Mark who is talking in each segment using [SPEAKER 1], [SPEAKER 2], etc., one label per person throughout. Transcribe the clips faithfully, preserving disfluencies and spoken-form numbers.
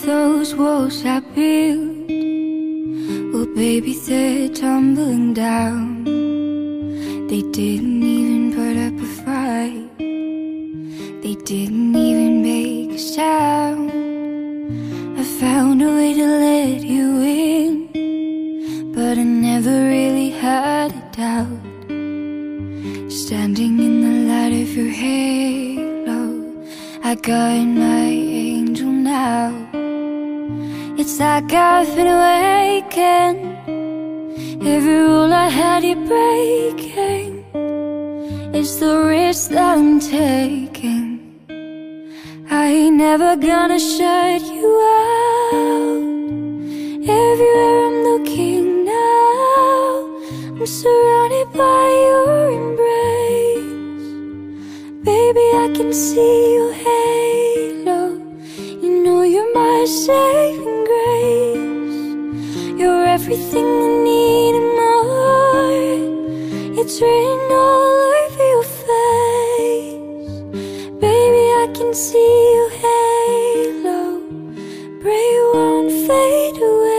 [SPEAKER 1] those walls I built, well baby, they're tumbling down. They didn't even put up a fight, they didn't even make a sound. I found a way to let you in, but I never really had a doubt. Standing in the light of your halo, I got my angel now. It's like I've been awakened, every rule I had you breaking. It's the risk that I'm taking. I ain't never gonna shut you out. Everywhere I'm looking now, I'm surrounded by your embrace. Baby, I can see your halo. You know you're my saving grace. You're everything I need and more. It's written all over your face. Baby, I can see your halo. Pray you won't fade away.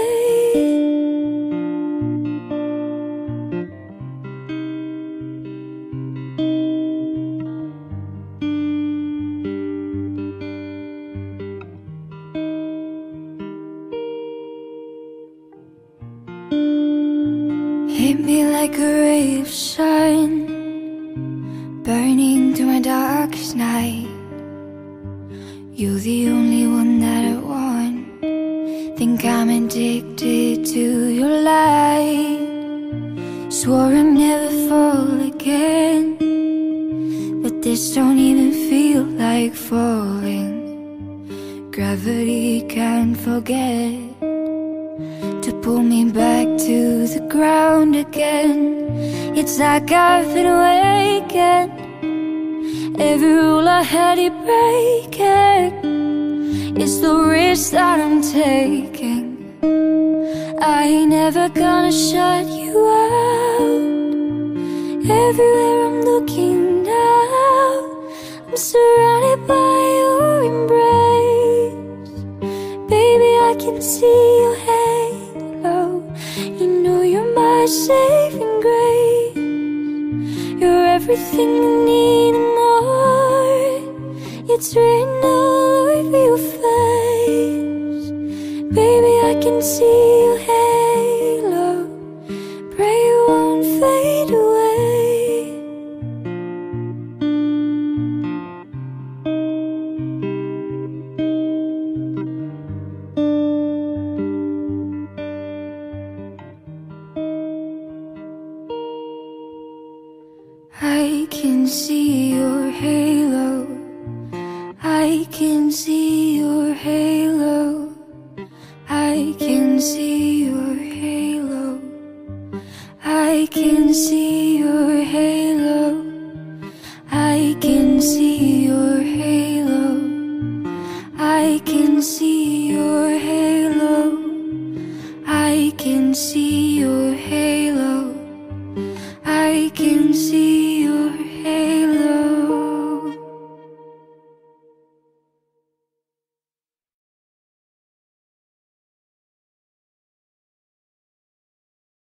[SPEAKER 1] Hit me like a ray of sun, burning through my darkest night. You're the only one that I want. Think I'm addicted to your light. Swore I'd never fall again, but this don't even feel like falling. Gravity can't forget to pull me back to the ground again. It's like I've been awakened, every rule I had you breaking. It's the risk that I'm taking. I ain't never gonna shut you out. Everywhere I'm looking now, I'm surrounded by your embrace. Baby, I can see your halo. You know you're my saving grace. You're everything I need and more. It's written all over your face. Baby, I can see your halo. Pray you won't fade away. I can see your halo. I can see your halo. I can see your halo. I can see your halo. I can see your halo. I can see